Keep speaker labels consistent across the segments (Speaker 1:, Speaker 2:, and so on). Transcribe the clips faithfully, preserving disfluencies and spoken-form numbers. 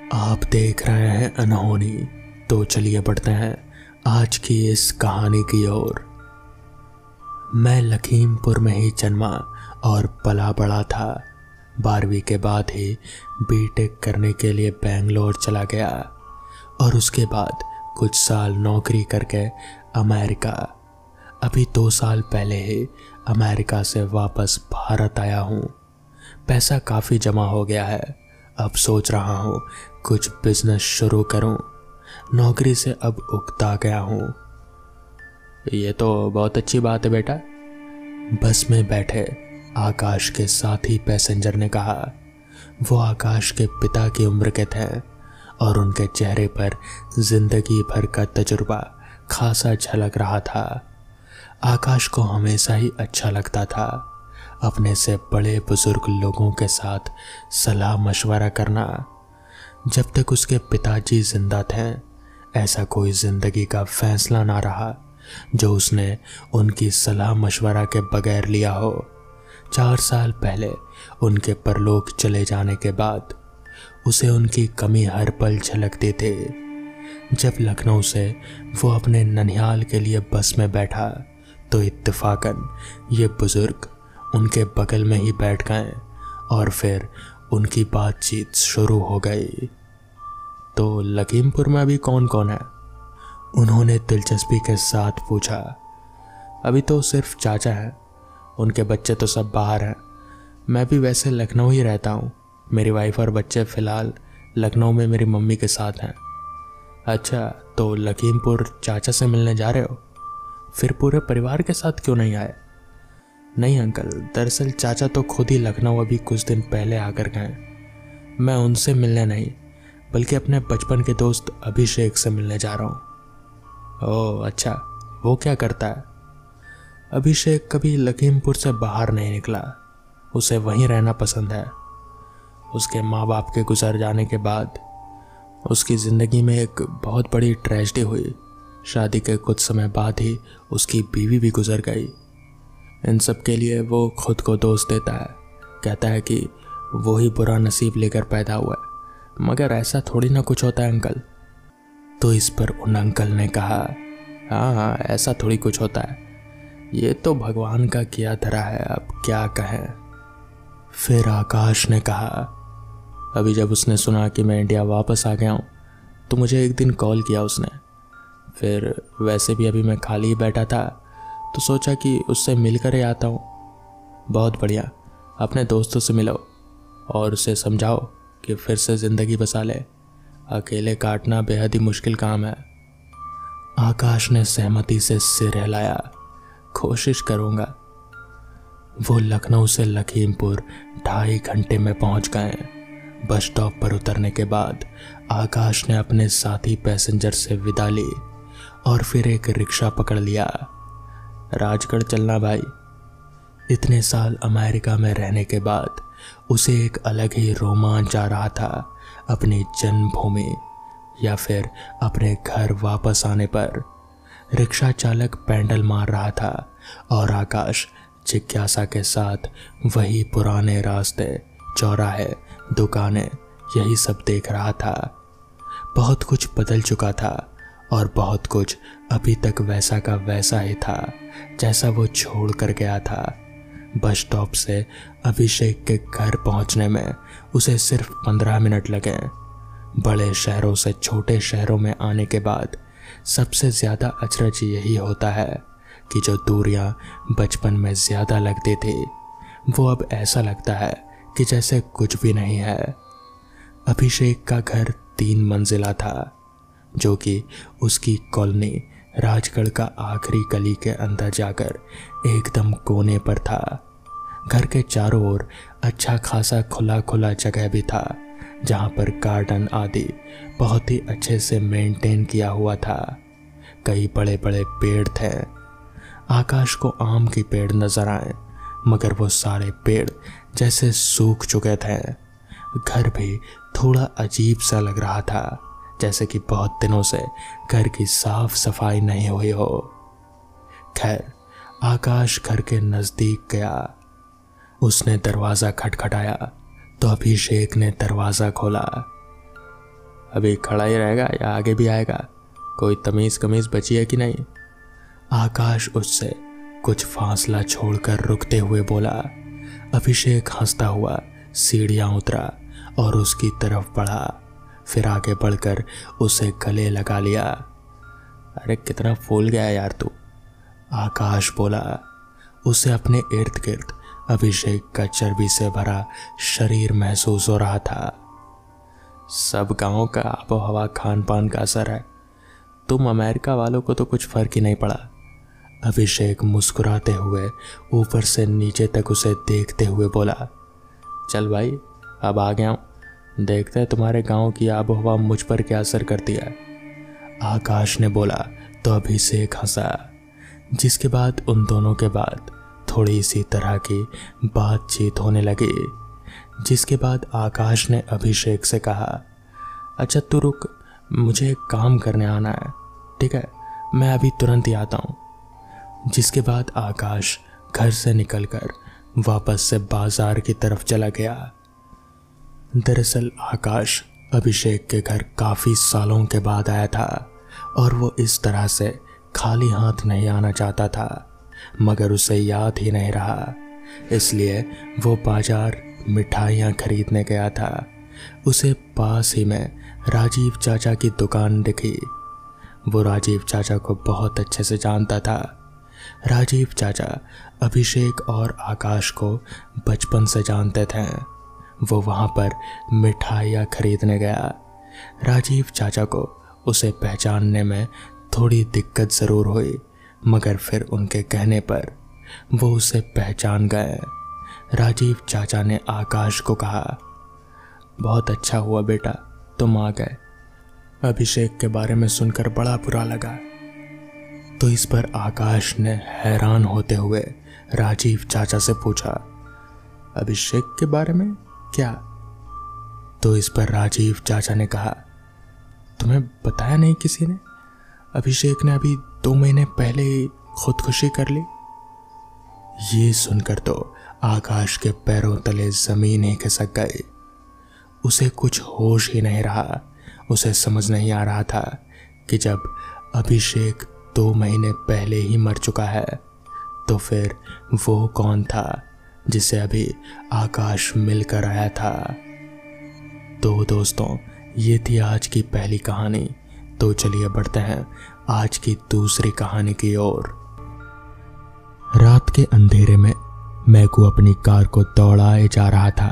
Speaker 1: आप देख रहे हैं अनहोनी। तो चलिए बढ़ते हैं आज की इस कहानी की ओर। मैं लखीमपुर में ही जन्मा और पला बड़ा था। बारहवीं के बाद ही बीटेक करने के लिए बेंगलोर चला गया और उसके बाद कुछ साल नौकरी करके अमेरिका। अभी दो साल पहले ही अमेरिका से वापस भारत आया हूँ। पैसा काफ़ी जमा हो गया है। अब सोच रहा हूँ कुछ बिजनेस शुरू करूँ। नौकरी से अब उकता गया हूँ। ये तो बहुत अच्छी बात है बेटा, बस में बैठे आकाश के साथी पैसेंजर ने कहा। वो आकाश के पिता की उम्र के थे और उनके चेहरे पर जिंदगी भर का तजुर्बा खासा झलक रहा था। आकाश को हमेशा ही अच्छा लगता था अपने से बड़े बुजुर्ग लोगों के साथ सलाह मशवरा करना। जब तक उसके पिताजी जिंदा थे, ऐसा कोई जिंदगी का फैसला ना रहा जो उसने उनकी सलाह मशवरा के बगैर लिया हो। चार साल पहले उनके परलोक चले जाने के बाद उसे उनकी कमी हर पल झलकती थी। जब लखनऊ से वो अपने ननिहाल के लिए बस में बैठा तो इत्तेफाकन ये बुजुर्ग उनके बगल में ही बैठ गए और फिर उनकी बातचीत शुरू हो गई। तो लखीमपुर में अभी कौन कौन है? उन्होंने दिलचस्पी के साथ पूछा। अभी तो सिर्फ चाचा हैं, उनके बच्चे तो सब बाहर हैं। मैं भी वैसे लखनऊ ही रहता हूँ। मेरी वाइफ और बच्चे फ़िलहाल लखनऊ में मेरी मम्मी के साथ हैं। अच्छा, तो लखीमपुर चाचा से मिलने जा रहे हो? फिर पूरे परिवार के साथ क्यों नहीं आए? नहीं अंकल, दरअसल चाचा तो खुद ही लखनऊ अभी कुछ दिन पहले आकर गए। मैं उनसे मिलने नहीं बल्कि अपने बचपन के दोस्त अभिषेक से मिलने जा रहा हूँ। ओह अच्छा, वो क्या करता है? अभिषेक कभी लखीमपुर से बाहर नहीं निकला, उसे वहीं रहना पसंद है। उसके माँ बाप के गुजर जाने के बाद उसकी ज़िंदगी में एक बहुत बड़ी ट्रेजेडी हुई। शादी के कुछ समय बाद ही उसकी बीवी भी गुजर गई। इन सब के लिए वो खुद को दोष देता है, कहता है कि वो ही बुरा नसीब लेकर पैदा हुआ है, मगर ऐसा थोड़ी ना कुछ होता है अंकल। तो इस पर उन अंकल ने कहा, हाँ हाँ ऐसा थोड़ी कुछ होता है, ये तो भगवान का किया धरा है, अब क्या कहें। फिर आकाश ने कहा, अभी जब उसने सुना कि मैं इंडिया वापस आ गया हूँ तो मुझे एक दिन कॉल किया उसने। फिर वैसे भी अभी मैं खाली ही बैठा था तो सोचा कि उससे मिलकर ही आता हूँ। बहुत बढ़िया, अपने दोस्तों से मिलो और उसे समझाओ कि फिर से ज़िंदगी बसा ले। अकेले काटना बेहद ही मुश्किल काम है। आकाश ने सहमति से सिर हिलाया। कोशिश करूँगा। वो लखनऊ से लखीमपुर ढाई घंटे में पहुँच गए। बस स्टॉप पर उतरने के बाद आकाश ने अपने साथी पैसेंजर से विदा ली और फिर एक रिक्शा पकड़ लिया। राजगढ़ चलना भाई। इतने साल अमेरिका में रहने के बाद उसे एक अलग ही रोमांच आ रहा था अपनी जन्मभूमि या फिर अपने घर वापस आने पर। रिक्शा चालक पैडल मार रहा था और आकाश जिज्ञासा के साथ वही पुराने रास्ते, चौराहे, दुकानें, यही सब देख रहा था। बहुत कुछ बदल चुका था और बहुत कुछ अभी तक वैसा का वैसा ही था जैसा वो छोड़ कर गया था। बस स्टॉप से अभिषेक के घर पहुंचने में उसे सिर्फ पंद्रह मिनट लगे। बड़े शहरों से छोटे शहरों में आने के बाद सबसे ज़्यादा अचरज यही होता है कि जो दूरियां बचपन में ज़्यादा लगती थी वो अब ऐसा लगता है कि जैसे कुछ भी नहीं है। अभिषेक का घर तीन मंजिला था जो कि उसकी कॉलोनी राजगढ़ का आखिरी गली के अंदर जाकर एकदम कोने पर था। घर के चारों ओर अच्छा खासा खुला खुला जगह भी था जहाँ पर गार्डन आदि बहुत ही अच्छे से मेंटेन किया हुआ था। कई बड़े बड़े पेड़ थे। आकाश को आम के पेड़ नजर आए मगर वो सारे पेड़ जैसे सूख चुके थे। घर भी थोड़ा अजीब सा लग रहा था, जैसे कि बहुत दिनों से घर की साफ सफाई नहीं हुई हो। खैर, आकाश घर के नज़दीक गया। उसने दरवाज़ा खटखटाया तो अभिषेक ने दरवाज़ा खोला। अभी खड़ा ही रहेगा या आगे भी आएगा? कोई तमीज़ कमीज़ बची है कि नहीं? आकाश उससे कुछ फासला छोड़कर रुकते हुए बोला। अभिषेक हंसता हुआ सीढ़ियां उतरा और उसकी तरफ बढ़ा, फिर आगे बढ़कर उसे गले लगा लिया। अरे कितना फूल गया यार तू, आकाश बोला। उसे अपने इर्द गिर्द अभिषेक का चर्बी से भरा शरीर महसूस हो रहा था। सब गांव का आबो हवा खान पान का असर है, तुम अमेरिका वालों को तो कुछ फर्क ही नहीं पड़ा। अभिषेक मुस्कुराते हुए ऊपर से नीचे तक उसे देखते हुए बोला। चल भाई, अब आ गया हूं, देखते हैं तुम्हारे गांव की आबो हवा मुझ पर क्या असर करती है। आकाश ने बोला तो अभिषेक हंसा, जिसके बाद उन दोनों के बाद थोड़ी सी तरह की बातचीत होने लगी। जिसके बाद आकाश ने अभिषेक से कहा, अच्छा तू रुक, मुझे एक काम करने आना है, ठीक है, मैं अभी तुरंत ही आता हूँ। जिसके बाद आकाश घर से निकलकर वापस से बाजार की तरफ चला गया। दरअसल आकाश अभिषेक के घर काफ़ी सालों के बाद आया था और वो इस तरह से खाली हाथ नहीं आना चाहता था, मगर उसे याद ही नहीं रहा, इसलिए वो बाजार मिठाइयाँ खरीदने गया था। उसे पास ही में राजीव चाचा की दुकान दिखी। वो राजीव चाचा को बहुत अच्छे से जानता था। राजीव चाचा अभिषेक और आकाश को बचपन से जानते थे। वो वहाँ पर मिठाइयाँ खरीदने गया। राजीव चाचा को उसे पहचानने में थोड़ी दिक्कत ज़रूर हुई, मगर फिर उनके कहने पर वो उसे पहचान गए। राजीव चाचा ने आकाश को कहा, बहुत अच्छा हुआ बेटा तुम आ गए, अभिषेक के बारे में सुनकर बड़ा बुरा लगा। तो इस पर आकाश ने हैरान होते हुए राजीव चाचा से पूछा, अभिषेक के बारे में क्या? तो इस पर राजीव चाचा ने कहा, तुम्हें बताया नहीं किसी ने? अभिषेक ने अभी दो महीने पहले ही खुदकुशी कर ली। ये सुनकर तो आकाश के पैरों तले जमीन ही खिसक गई। उसे कुछ होश ही नहीं रहा। उसे समझ नहीं आ रहा था कि जब अभिषेक दो महीने पहले ही मर चुका है तो फिर वो कौन था जिसे अभी आकाश मिलकर आया था। तो दोस्तों, ये थी आज की पहली कहानी। तो चलिए बढ़ते हैं आज की दूसरी कहानी की ओर। रात के अंधेरे में मैकू अपनी कार को दौड़ाए जा रहा था।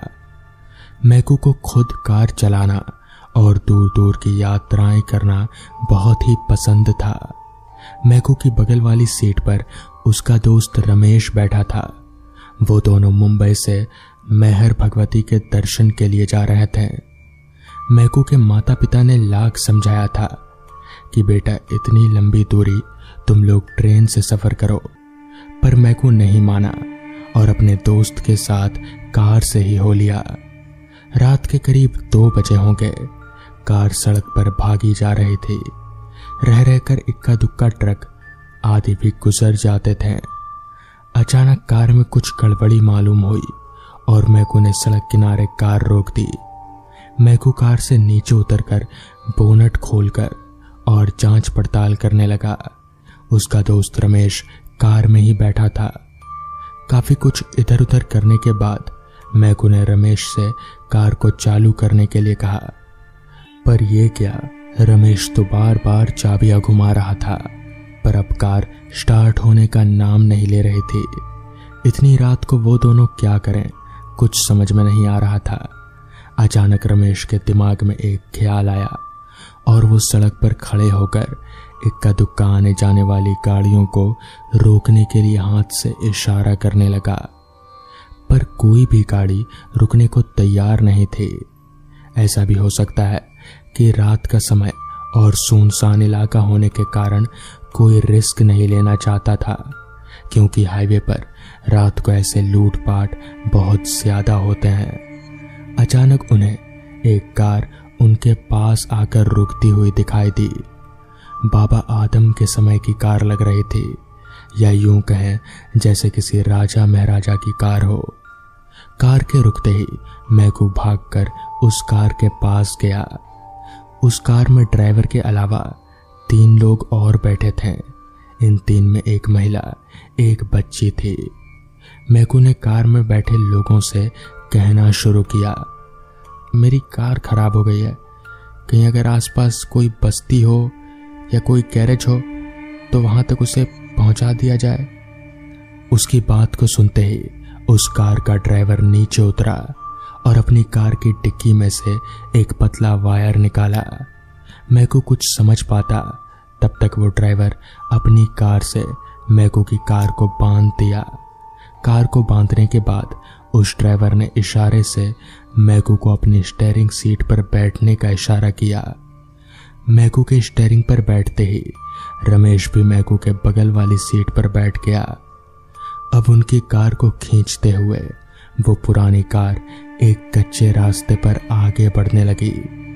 Speaker 1: मैकू को खुद कार चलाना और दूर दूर की यात्राएं करना बहुत ही पसंद था। मैकू की बगल वाली सीट पर उसका दोस्त रमेश बैठा था। वो दोनों मुंबई से मेहर भगवती के दर्शन के लिए जा रहे थे। मैकू के माता पिता ने लाख समझाया था कि बेटा इतनी लंबी दूरी तुम लोग ट्रेन से सफर करो, पर मैकू नहीं माना और अपने दोस्त के साथ कार से ही हो लिया। रात के करीब दो बजे होंगे। कार सड़क पर भागी जा रही थी। रह रहकर इक्का दुक्का ट्रक आदि भी गुजर जाते थे। अचानक कार में कुछ गड़बड़ी मालूम हुई और मैकू ने सड़क किनारे कार रोक दी। मैकू कार से नीचे उतरकर बोनट खोलकर और जांच पड़ताल करने लगा। उसका दोस्त रमेश कार में ही बैठा था। काफी कुछ इधर उधर करने के बाद मैकू ने रमेश से कार को चालू करने के लिए कहा, पर यह क्या, रमेश तो बार बार चाबियां घुमा रहा था, पर अब कार स्टार्ट होने का नाम नहीं ले रही थी। इतनी रात को वो दोनों क्या करें, कुछ समझ में नहीं आ रहा था। अचानक रमेश के दिमाग में एक ख्याल आया और वो सड़क पर खड़े होकर इक्का दुक्का आने जाने वाली गाड़ियों को रोकने के लिए हाथ से इशारा करने लगा, पर कोई भी गाड़ी रुकने को तैयार नहीं थी। ऐसा भी हो सकता है कि रात का समय और सुनसान इलाका होने के कारण कोई रिस्क नहीं लेना चाहता था, क्योंकि हाईवे पर रात को ऐसे लूटपाट बहुत ज्यादा होते हैं। अचानक उन्हें एक कार उनके पास आकर रुकती हुई दिखाई दी। बाबा आदम के समय की कार लग रही थी, या यूं कहें जैसे किसी राजा महाराजा की कार हो। कार के रुकते ही मैकू भागकर उस कार के पास गया। उस कार में ड्राइवर के अलावा तीन लोग और बैठे थे। इन तीन में एक महिला, एक बच्ची थी। मैकू ने कार में बैठे लोगों से कहना शुरू किया, मेरी कार खराब हो गई है, कहीं अगर आसपास कोई बस्ती हो या कोई गैरेज हो तो वहां तक उसे पहुंचा दिया जाए। उसकी बात को सुनते ही उस कार का ड्राइवर नीचे उतरा और अपनी कार की डिक्की में से एक पतला वायर निकाला। मैकू कुछ समझ पाता तब तक वो ड्राइवर अपनी कार से मैकू की कार को बांध दिया। कार को बांधने के बाद उस ड्राइवर ने इशारे से मैकू को अपनी स्टीयरिंग सीट पर बैठने का इशारा किया। मैकू के स्टीयरिंग पर बैठते ही रमेश भी मैकू के बगल वाली सीट पर बैठ गया। अब उनकी कार को खींचते हुए वो पुरानी कार एक कच्चे रास्ते पर आगे बढ़ने लगी।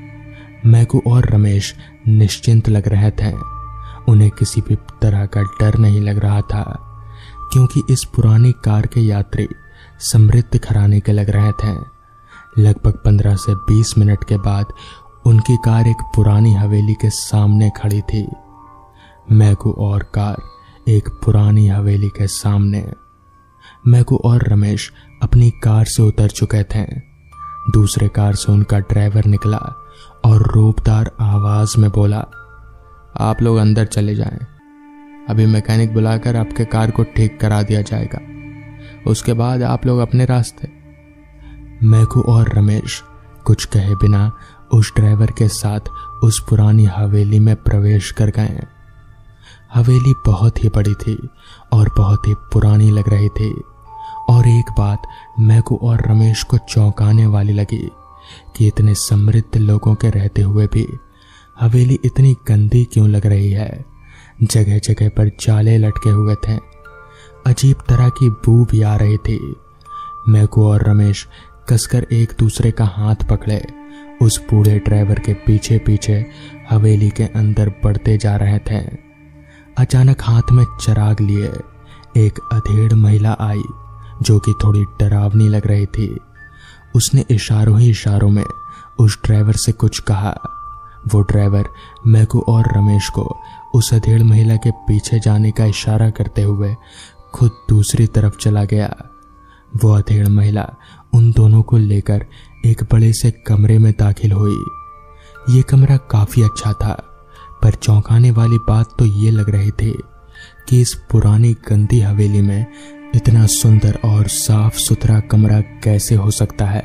Speaker 1: मैकू और रमेश निश्चिंत लग रहे थे। उन्हें किसी भी तरह का डर नहीं लग रहा था, क्योंकि इस पुरानी कार के यात्री समृद्ध घराने के लग रहे थे। लगभग पंद्रह से बीस मिनट के बाद उनकी कार एक पुरानी हवेली के सामने खड़ी थी। मैकू और कार एक पुरानी हवेली के सामने। मैकू और रमेश अपनी कार से उतर चुके थे। दूसरे कार से उनका ड्राइवर निकला और रोबदार आवाज में बोला, आप लोग अंदर चले जाएं, अभी मैकेनिक बुलाकर आपके कार को ठीक करा दिया जाएगा, उसके बाद आप लोग अपने रास्ते। मैकू और रमेश कुछ कहे बिना उस ड्राइवर के साथ उस पुरानी हवेली में प्रवेश कर गए। हवेली बहुत ही बड़ी थी और बहुत ही पुरानी लग रही थी। और एक बात मैकू और रमेश को चौंकाने वाली लगी कि इतने समृद्ध लोगों के रहते हुए भी हवेली इतनी गंदी क्यों लग रही है। जगह जगह पर जाले लटके हुए थे, अजीब तरह की बू भी आ रही थी। मैकू और रमेश कसकर एक दूसरे का हाथ पकड़े उस बूढ़े ड्राइवर के पीछे पीछे हवेली के अंदर बढ़ते जा रहे थे। अचानक हाथ में चिराग लिए एक अधेड़ महिला आई जो कि थोड़ी डरावनी लग रही थी। उसने इशारों ही इशारों में उस ड्राइवर से कुछ कहा। वो ड्राइवर मैकू और रमेश को उस अधेड़ महिला के पीछे जाने का इशारा करते हुए खुद दूसरी तरफ चला गया। वो अधेड़ महिला उन दोनों को लेकर एक बड़े से कमरे में दाखिल हुई। ये कमरा काफी अच्छा था, पर चौंकाने वाली बात तो ये लग रही थी कि इस पुरानी गंदी हवेली में इतना सुंदर और साफ सुथरा कमरा कैसे हो सकता है।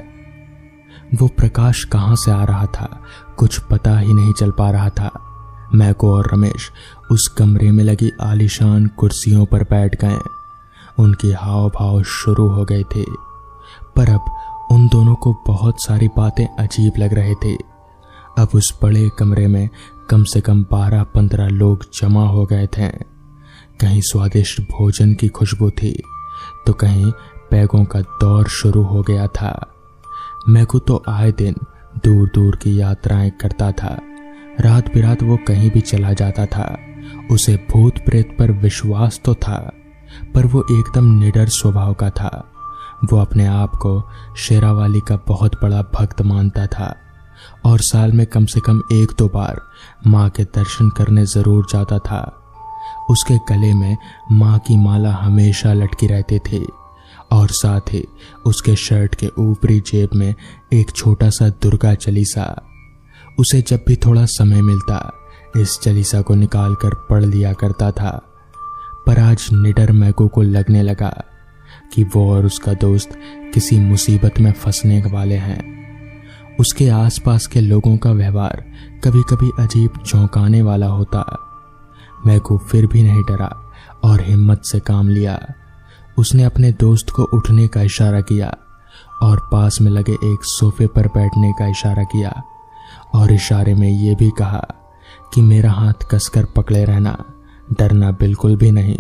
Speaker 1: वो प्रकाश कहां से आ रहा था कुछ पता ही नहीं चल पा रहा था। मैकू और रमेश उस कमरे में लगी आलीशान कुर्सियों पर बैठ गए। उनकी हाव भाव शुरू हो गए थे, पर अब उन दोनों को बहुत सारी बातें अजीब लग रही थी। अब उस बड़े कमरे में कम से कम बारह पंद्रह लोग जमा हो गए थे। कहीं स्वादिष्ट भोजन की खुशबू थी तो कहीं पैगों का दौर शुरू हो गया था। मैकू तो आए दिन दूर दूर की यात्राएं करता था। रात बिरात वो कहीं भी चला जाता था। उसे भूत प्रेत पर विश्वास तो था, पर वो एकदम निडर स्वभाव का था। वो अपने आप को शेरावाली का बहुत बड़ा भक्त मानता था और साल में कम से कम एक दो बार माँ के दर्शन करने जरूर जाता था। उसके गले में माँ की माला हमेशा लटकी रहती थी और साथ ही उसके शर्ट के ऊपरी जेब में एक छोटा सा दुर्गा चालीसा। उसे जब भी थोड़ा समय मिलता इस चालीसा को निकाल कर पढ़ लिया करता था। पर आज निडर मैकू को लगने लगा कि वो और उसका दोस्त किसी मुसीबत में फंसने वाले हैं। उसके आसपास के लोगों का व्यवहार कभी कभी अजीब चौंकाने वाला होता। मैकू फिर भी नहीं डरा और हिम्मत से काम लिया। उसने अपने दोस्त को उठने का इशारा किया और पास में लगे एक सोफे पर बैठने का इशारा किया और इशारे में यह भी कहा कि मेरा हाथ कसकर पकड़े रहना, डरना बिल्कुल भी नहीं।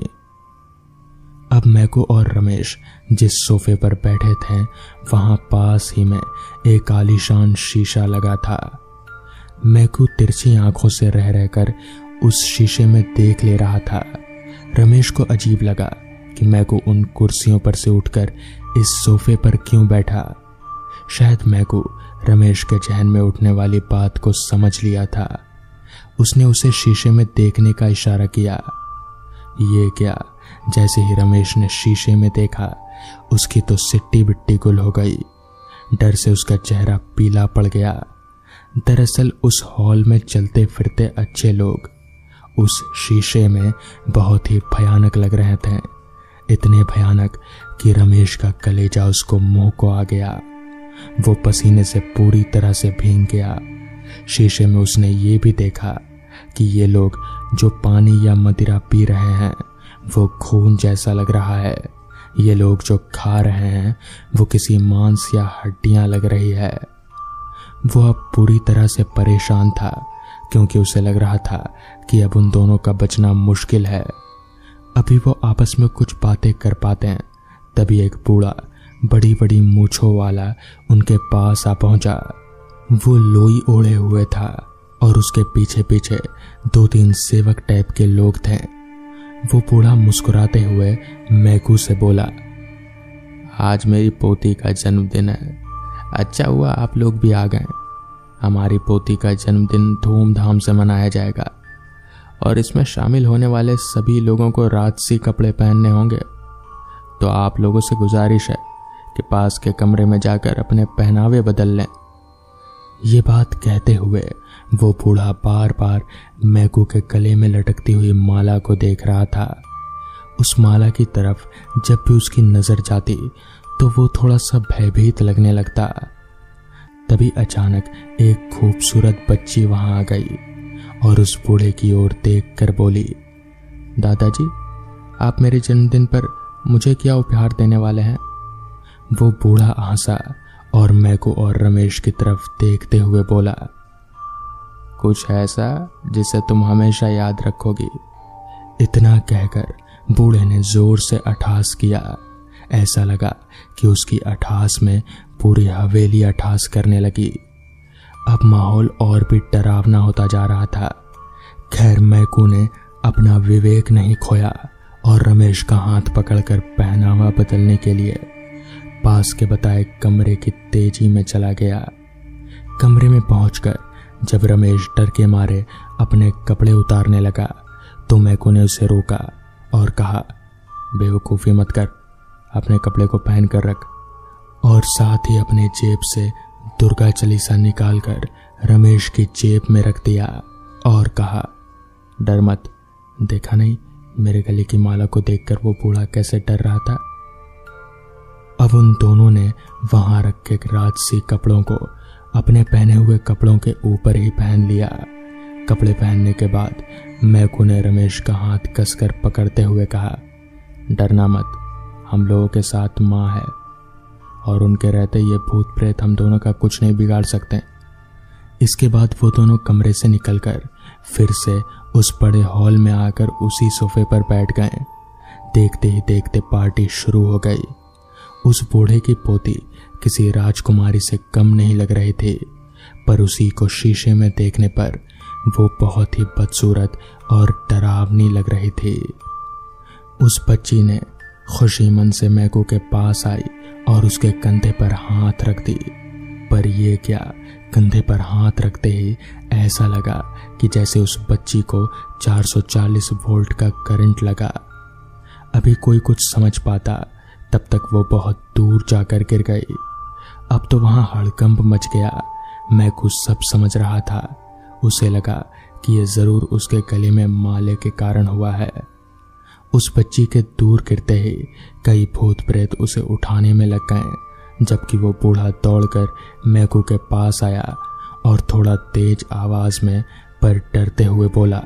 Speaker 1: अब मैकू और रमेश जिस सोफे पर बैठे थे वहां पास ही में एक आलीशान शीशा लगा था। मैकू तिरछी आंखों से रह रहकर उस शीशे में देख ले रहा था। रमेश को अजीब लगा कि मैकू उन कुर्सियों पर से उठकर इस सोफे पर क्यों बैठा। शायद मैकू रमेश के जहन में उठने वाली बात को समझ लिया था। उसने उसे शीशे में देखने का इशारा किया। ये क्या, जैसे ही रमेश ने शीशे में देखा उसकी तो सिट्टी बिट्टी गुल हो गई। डर से उसका चेहरा पीला पड़ गया। दरअसल उस हॉल में चलते फिरते अच्छे लोग उस शीशे में बहुत ही भयानक लग रहे थे, इतने भयानक कि रमेश का कलेजा उसको मुंह को आ गया। वो पसीने से पूरी तरह से भीग गया। शीशे में उसने ये भी देखा कि ये लोग जो पानी या मदिरा पी रहे हैं वो खून जैसा लग रहा है। ये लोग जो खा रहे हैं वो किसी मांस या हड्डियां लग रही है। वो अब पूरी तरह से परेशान था क्योंकि उसे लग रहा था कि अब उन दोनों का बचना मुश्किल है। अभी वो आपस में कुछ बातें कर पाते हैं, तभी एक बूढ़ा बड़ी बड़ी मूंछों वाला उनके पास आ पहुंचा। वो लोई ओढ़े हुए था और उसके पीछे पीछे दो तीन सेवक टाइप के लोग थे। वो बूढ़ा मुस्कुराते हुए मैकू से बोला, आज मेरी पोती का जन्मदिन है। अच्छा हुआ आप लोग भी आ गए। हमारी पोती का जन्मदिन धूमधाम से मनाया जाएगा और इसमें शामिल होने वाले सभी लोगों को राजसी कपड़े पहनने होंगे। तो आप लोगों से गुजारिश है कि पास के कमरे में जाकर अपने पहनावे बदल लें। ये बात कहते हुए वो बूढ़ा बार बार मैकू के गले में लटकती हुई माला को देख रहा था। उस माला की तरफ जब भी उसकी नजर जाती तो वो थोड़ा सा भयभीत लगने लगता। तभी अचानक एक खूबसूरत बच्ची वहां आ गई और उस बूढ़े की ओर देखकर बोली, दादाजी आप मेरे जन्मदिन पर मुझे क्या उपहार देने वाले हैं? वो बूढ़ा हंसा और मैकू और रमेश की तरफ देखते हुए बोला, कुछ ऐसा जिसे तुम हमेशा याद रखोगी। इतना कहकर बूढ़े ने जोर से अठास किया। ऐसा लगा कि उसकी अठास में पूरी हवेली अठास करने लगी। अब माहौल और भी डरावना होता जा रहा था। खैर मैकू ने अपना विवेक नहीं खोया और रमेश का हाथ पकड़कर पहनावा बदलने के लिए पास के बताए कमरे की तेजी में चला गया। कमरे में पहुंचकर जब रमेश डर के मारे अपने कपड़े उतारने लगा तो मैकू ने उसे रोका और कहा, बेवकूफ़ी मत कर, अपने कपड़े को पहन कर रख। और साथ ही अपने जेब से दुर्गा चालीसा निकालकर रमेश की जेब में रख दिया और कहा, डर मत, देखा नहीं मेरे गले की माला को देखकर वो बूढ़ा कैसे डर रहा था। अब उन दोनों ने वहां रखे राजसी कपड़ों को अपने पहने हुए कपड़ों के ऊपर ही पहन लिया। कपड़े पहनने के बाद मैकू ने रमेश का हाथ कसकर पकड़ते हुए कहा, डरना मत, हम लोगों के साथ माँ है और उनके रहते ये भूत प्रेत हम दोनों का कुछ नहीं बिगाड़ सकते। इसके बाद वो दोनों कमरे से निकलकर फिर से उस बड़े हॉल में आकर उसी सोफे पर बैठ गए। देखते ही देखते पार्टी शुरू हो गई। उस बूढ़े की पोती किसी राजकुमारी से कम नहीं लग रही थी, पर उसी को शीशे में देखने पर वो बहुत ही बदसूरत और डरावनी लग रही थी। उस बच्ची ने खुशी मन से मैकू के पास आई और उसके कंधे पर हाथ रख दी। पर ये क्या, कंधे पर हाथ रखते ही ऐसा लगा कि जैसे उस बच्ची को चार सौ चालीस वोल्ट का करंट लगा। अभी कोई कुछ समझ पाता तब तक वो बहुत दूर जाकर गिर गई। अब तो वहां हड़कंप मच गया। मैकू सब समझ रहा था। उसे लगा कि ये जरूर उसके गले में माले के कारण हुआ है। उस बच्ची के दूर गिरते ही कई भूत प्रेत उसे उठाने में लग गए, जबकि वो बूढ़ा दौड़कर मैकू के पास आया और थोड़ा तेज आवाज में पर डरते हुए बोला,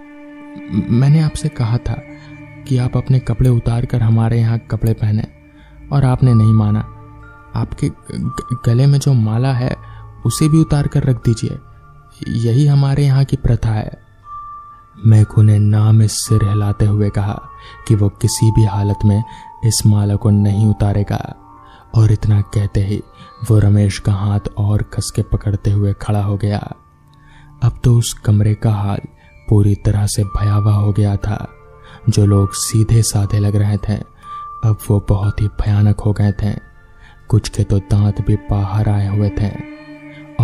Speaker 1: मैंने आपसे कहा था कि आप अपने कपड़े उतार कर हमारे यहाँ कपड़े पहने और आपने नहीं माना। आपके गले में जो माला है उसे भी उतार कर रख दीजिए, यही हमारे यहाँ की प्रथा है। मैकू ने ना में सिर हिलाते हुए कहा कि वो किसी भी हालत में इस माला को नहीं उतारेगा। और इतना कहते ही वो रमेश का हाथ और कस के पकड़ते हुए खड़ा हो गया। अब तो उस कमरे का हाल पूरी तरह से भयावह हो गया था। जो लोग सीधे साधे लग रहे थे अब वो बहुत ही भयानक हो गए थे। कुछ के तो दांत भी बाहर आए हुए थे।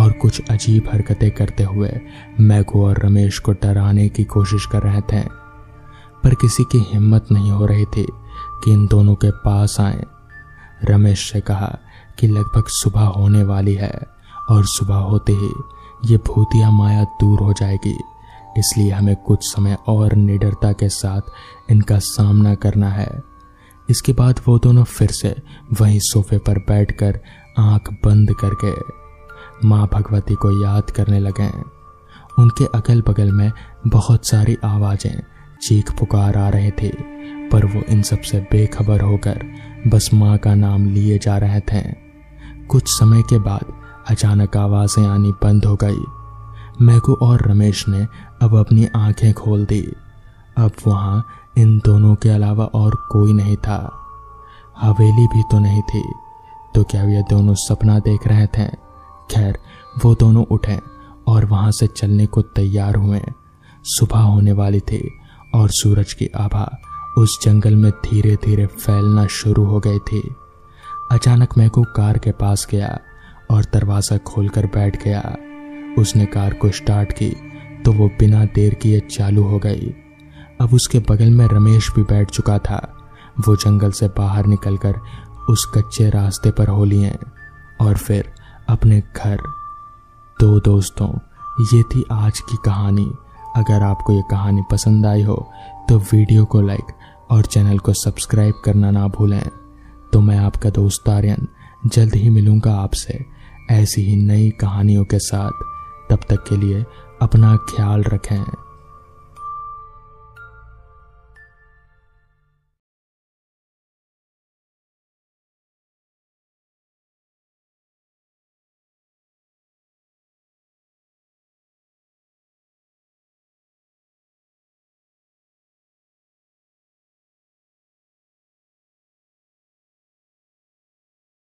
Speaker 1: और कुछ अजीब हरकतें करते हुए मैगो और रमेश को डराने की कोशिश कर रहे थे, पर किसी की हिम्मत नहीं हो रही थी कि इन दोनों के पास आए। रमेश से कहा कि लगभग सुबह होने वाली है और सुबह होते ही ये भूतिया माया दूर हो जाएगी, इसलिए हमें कुछ समय और निडरता के साथ इनका सामना करना है। इसके बाद वो दोनों फिर से वहीं सोफे पर बैठकर आंख बंद करके माँ भगवती को याद करने लगे। उनके अगल बगल में बहुत सारी आवाजें चीख पुकार आ रहे थे, पर वो इन सब से बेखबर होकर बस माँ का नाम लिए जा रहे थे। कुछ समय के बाद अचानक आवाजें आनी बंद हो गई। मैगो और रमेश ने अब अपनी आंखें खोल दी। अब वहां इन दोनों के अलावा और कोई नहीं था। हवेली भी तो नहीं थी, तो क्या ये दोनों सपना देख रहे थे? खैर, वो दोनों उठे और वहां से चलने को तैयार हुए। सुबह होने वाली थी और सूरज की आभा उस जंगल में धीरे धीरे फैलना शुरू हो गई थी। अचानक मैगो कार के पास गया और दरवाजा खोलकर बैठ गया। उसने कार को स्टार्ट की तो वो बिना देर किए चालू हो गई। अब उसके बगल में रमेश भी बैठ चुका था। वो जंगल से बाहर निकलकर उस कच्चे रास्ते पर हो लिए और फिर अपने घर। तो दोस्तों, ये थी आज की कहानी। अगर आपको ये कहानी पसंद आई हो तो वीडियो को लाइक और चैनल को सब्सक्राइब करना ना भूलें। तो मैं आपका दोस्त आर्यन जल्द ही मिलूंगा आपसे ऐसी ही नई कहानियों के साथ। तब तक के लिए अपना ख्याल रखें।